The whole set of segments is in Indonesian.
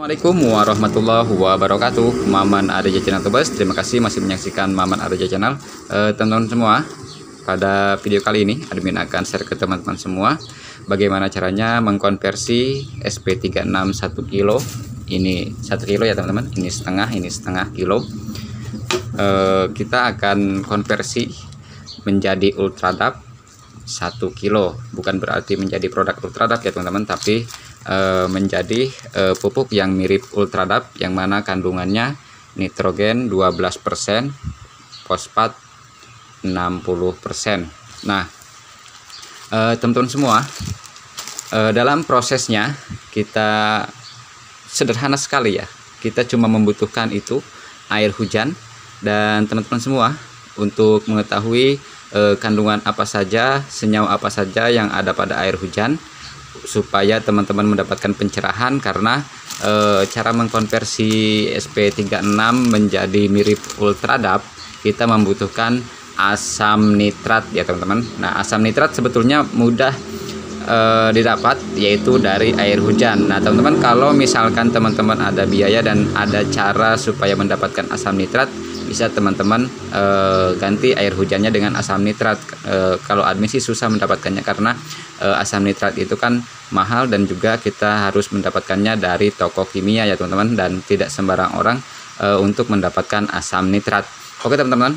Assalamualaikum warahmatullahi wabarakatuh. Maman Arja Channel Tubers. Terima kasih masih menyaksikan Maman Arja Channel. Teman-teman semua, pada video kali ini admin akan share ke teman-teman semua bagaimana caranya mengkonversi SP36 1 kilo. Ini 1 kilo ya teman-teman. Ini setengah kilo. Kita akan konversi menjadi ultradap 1 kilo. Bukan berarti menjadi produk ultradap ya teman-teman, tapi menjadi pupuk yang mirip ultradap, yang mana kandungannya nitrogen 12%, fosfat 60%. Nah, teman-teman semua, dalam prosesnya kita sederhana sekali ya. Kita cuma membutuhkan itu air hujan, dan teman-teman semua untuk mengetahui kandungan apa saja, senyawa apa saja yang ada pada air hujan, supaya teman-teman mendapatkan pencerahan. Karena cara mengkonversi SP36 menjadi mirip ultradap, kita membutuhkan asam nitrat ya teman-teman. Nah, asam nitrat sebetulnya mudah didapat, yaitu dari air hujan. Nah teman-teman, kalau misalkan teman-teman ada biaya dan ada cara supaya mendapatkan asam nitrat, bisa teman-teman ganti air hujannya dengan asam nitrat. Kalau admin sih susah mendapatkannya, karena asam nitrat itu kan mahal, dan juga kita harus mendapatkannya dari toko kimia ya teman-teman, dan tidak sembarang orang untuk mendapatkan asam nitrat. Oke teman-teman,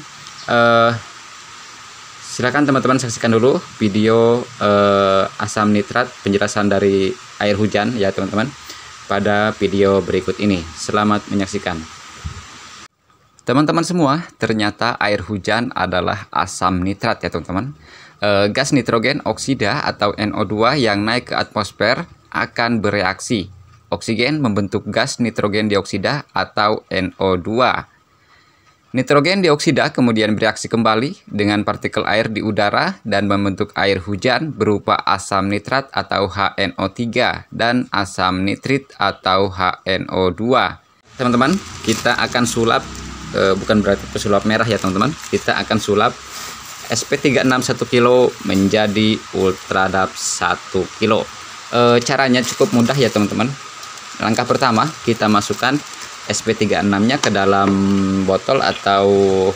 silakan teman-teman saksikan dulu video asam nitrat, penjelasan dari air hujan ya teman-teman, pada video berikut ini. Selamat menyaksikan. Teman-teman semua, ternyata air hujan adalah asam nitrat ya teman-teman. Gas nitrogen oksida atau NO2 yang naik ke atmosfer akan bereaksi. Oksigen membentuk gas nitrogen dioksida atau NO2. Nitrogen dioksida kemudian bereaksi kembali dengan partikel air di udara dan membentuk air hujan berupa asam nitrat atau HNO3 dan asam nitrit atau HNO2. Teman-teman, kita akan sulap, bukan berarti pesulap merah ya teman-teman, kita akan sulap SP36 1 kilo menjadi ultradap 1 kilo. Caranya cukup mudah ya teman-teman. Langkah pertama, kita masukkan SP36-nya ke dalam botol atau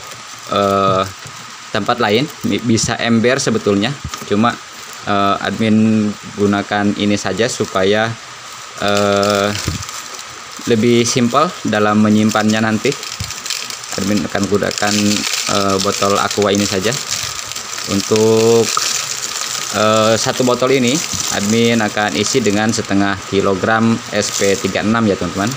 tempat lain, bisa ember sebetulnya, cuma admin gunakan ini saja supaya lebih simpel dalam menyimpannya nanti. Admin akan gunakan botol aqua ini saja. Untuk satu botol ini admin akan isi dengan setengah kilogram SP36 ya teman-teman.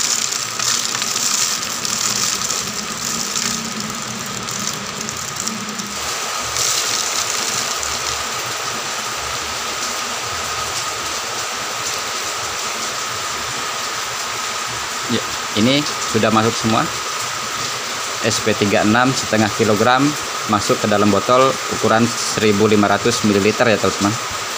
Ya, ini sudah masuk semua. SP36 setengah kilogram masuk ke dalam botol ukuran 1500 ml ya teman-teman.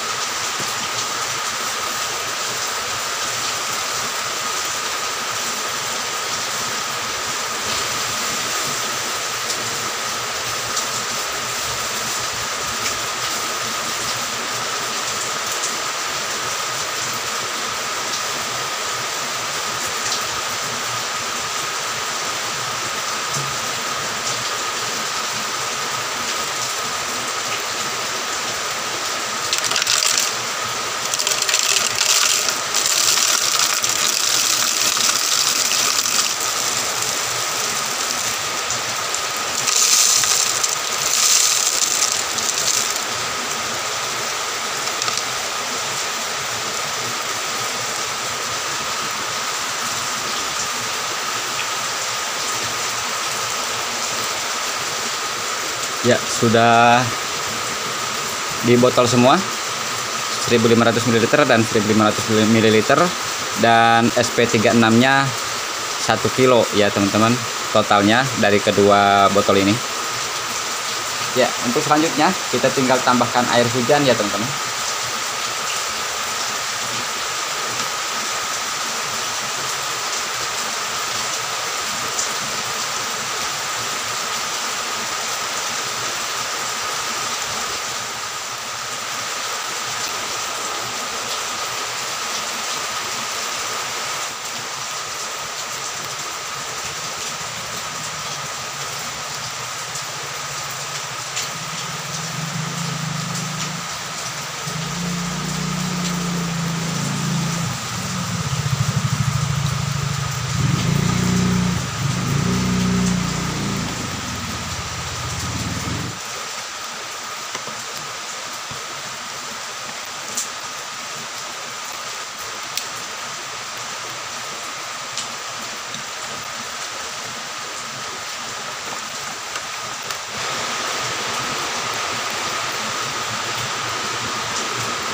Ya, sudah di botol semua 1500 ml dan 1500 ml, dan SP36 nya 1 kilo ya teman-teman totalnya dari kedua botol ini. Ya, untuk selanjutnya kita tinggal tambahkan air hujan ya teman-teman.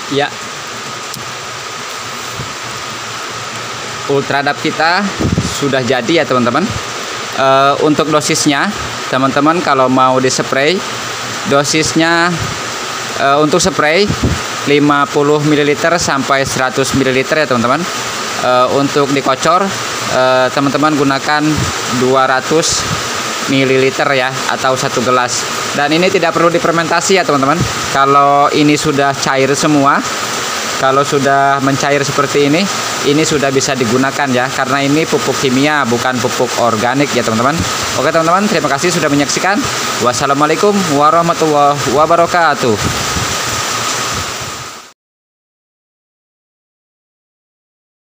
Ya, Ultradap kita sudah jadi ya teman-teman. Untuk dosisnya, teman-teman kalau mau dispray, dosisnya untuk spray 50 ml sampai 100 ml ya teman-teman. Untuk dikocor, teman-teman gunakan 200 ml ya, atau 1 gelas. Dan ini tidak perlu difermentasi ya teman-teman. Kalau ini sudah cair semua, kalau sudah mencair seperti ini sudah bisa digunakan ya, karena ini pupuk kimia bukan pupuk organik ya teman-teman. Oke teman-teman, terima kasih sudah menyaksikan. Wassalamualaikum warahmatullahi wabarakatuh.